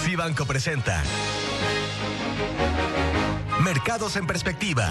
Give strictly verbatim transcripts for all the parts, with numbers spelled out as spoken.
Vivanco presenta Mercados en Perspectiva.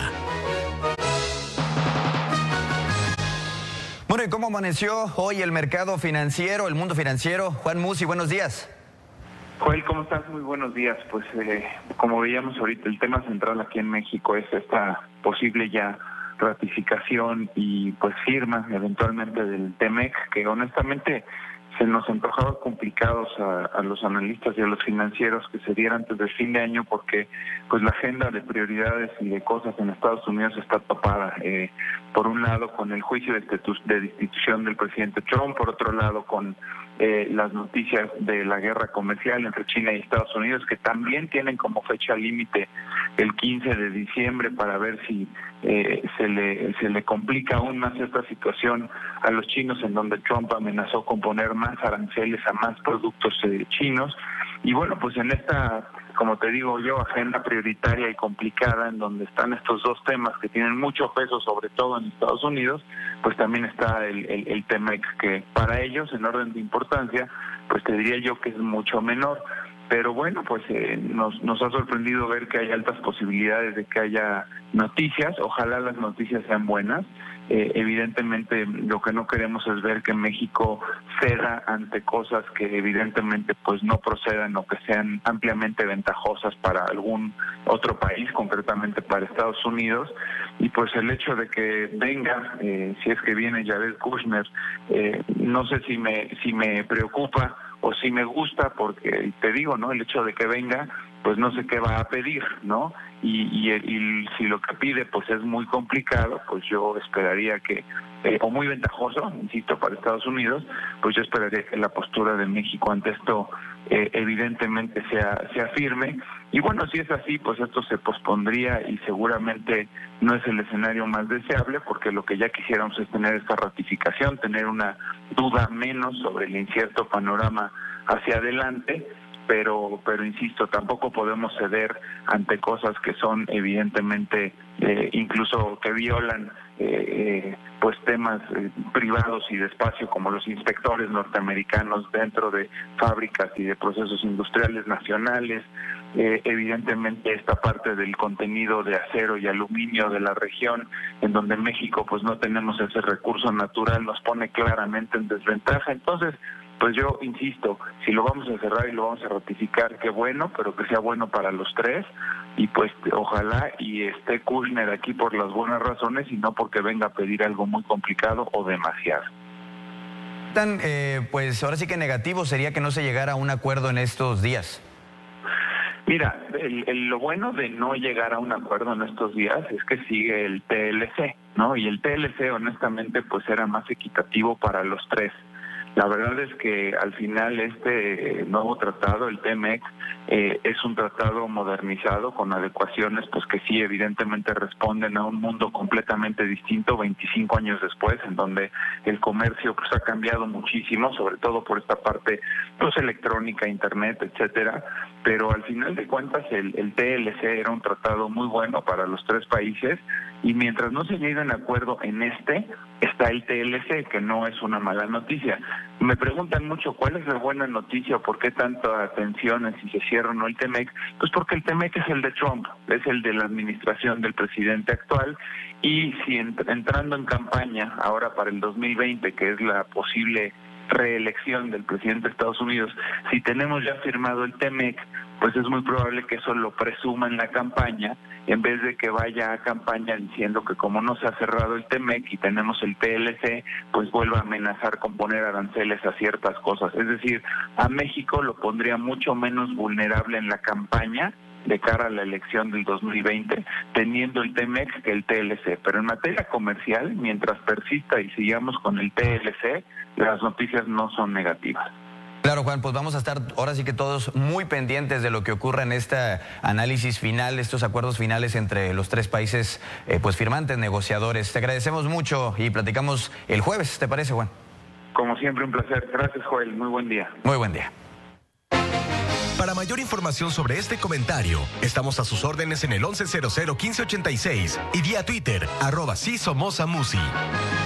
Bueno, ¿y cómo amaneció hoy el mercado financiero, el mundo financiero? Juan Musi, buenos días. Joel, ¿cómo estás? Muy buenos días. Pues eh, como veíamos ahorita, el tema central aquí en México es esta posible ya ratificación y pues firma eventualmente del T-MEC, que honestamente se nos antojaba complicados a, a los analistas y a los financieros que se diera antes del fin de año, porque pues la agenda de prioridades y de cosas en Estados Unidos está tapada. Eh, por un lado con el juicio de, de destitución del presidente Trump, por otro lado con eh, las noticias de la guerra comercial entre China y Estados Unidos, que también tienen como fecha límite el quince de diciembre para ver si eh, se le se le complica aún más esta situación a los chinos, en donde Trump amenazó con poner más aranceles a más productos eh, chinos. Y bueno, pues en esta, como te digo yo, agenda prioritaria y complicada, en donde están estos dos temas que tienen mucho peso, sobre todo en Estados Unidos, pues también está el, el, el T-MEC, que para ellos, en orden de importancia, pues te diría yo que es mucho menor. Pero bueno, pues eh, nos, nos ha sorprendido ver que hay altas posibilidades de que haya noticias. Ojalá las noticias sean buenas. Eh, evidentemente lo que no queremos es ver que México ceda ante cosas que evidentemente pues no procedan o que sean ampliamente ventajosas para algún otro país, concretamente para Estados Unidos. Y pues el hecho de que venga, eh, si es que viene Jared Kushner, eh, no sé si me si me preocupa o si me gusta, porque te digo, ¿no? El hecho de que venga, pues no sé qué va a pedir, ¿no? Y, y, y si lo que pide pues es muy complicado, pues yo esperaría que, eh, o muy ventajoso, insisto, para Estados Unidos, pues yo esperaría que la postura de México ante esto eh, evidentemente sea, sea firme. Y bueno, si es así, pues esto se pospondría y seguramente no es el escenario más deseable, porque lo que ya quisiéramos es tener esta ratificación, tener una duda menos sobre el incierto panorama hacia adelante. Pero, pero insisto, tampoco podemos ceder ante cosas que son evidentemente eh, incluso que violan eh, eh, pues temas eh, privados y de espacio, como los inspectores norteamericanos dentro de fábricas y de procesos industriales nacionales. Eh, evidentemente esta parte del contenido de acero y aluminio de la región, en donde México pues no tenemos ese recurso natural, nos pone claramente en desventaja. Entonces, pues yo insisto, si lo vamos a cerrar y lo vamos a ratificar, qué bueno, pero que sea bueno para los tres, y pues ojalá y esté Kushner aquí por las buenas razones y no porque venga a pedir algo muy complicado o demasiado. Tan, eh, pues ahora sí que negativo sería que no se llegara a un acuerdo en estos días. Mira, el, el, lo bueno de no llegar a un acuerdo en estos días es que sigue el T L C, ¿no? Y el T L C honestamente pues era más equitativo para los tres. La verdad es que al final este nuevo tratado, el T-MEC, eh, es un tratado modernizado con adecuaciones pues que sí evidentemente responden a un mundo completamente distinto veinticinco años después, en donde el comercio pues ha cambiado muchísimo, sobre todo por esta parte pues electrónica, internet, etcétera. Pero al final de cuentas el, el T L C era un tratado muy bueno para los tres países, y mientras no se llegue a un acuerdo en este, está el T L C, que no es una mala noticia. Me preguntan mucho cuál es la buena noticia o por qué tanta atención en si se cierra o no el T-MEC. Pues porque el T-MEC es el de Trump, es el de la administración del presidente actual, y si ent entrando en campaña ahora para el dos mil veinte, que es la posible reelección del presidente de Estados Unidos, si tenemos ya firmado el T-MEC, pues es muy probable que eso lo presuma en la campaña, en vez de que vaya a campaña diciendo que como no se ha cerrado el T-MEC y tenemos el T L C, pues vuelva a amenazar con poner aranceles a ciertas cosas. Es decir, a México lo pondría mucho menos vulnerable en la campaña de cara a la elección del dos mil veinte, teniendo el T-MEC que el T L C. Pero en materia comercial, mientras persista y sigamos con el T L C, las noticias no son negativas. Claro, Juan, pues vamos a estar ahora sí que todos muy pendientes de lo que ocurra en este análisis final, estos acuerdos finales entre los tres países eh, pues firmantes, negociadores. Te agradecemos mucho y platicamos el jueves, ¿te parece, Juan? Como siempre, un placer. Gracias, Joel. Muy buen día. Muy buen día. Para mayor información sobre este comentario, estamos a sus órdenes en el once cero cero quince ochenta y seis y vía Twitter, arroba sí somos a Musi.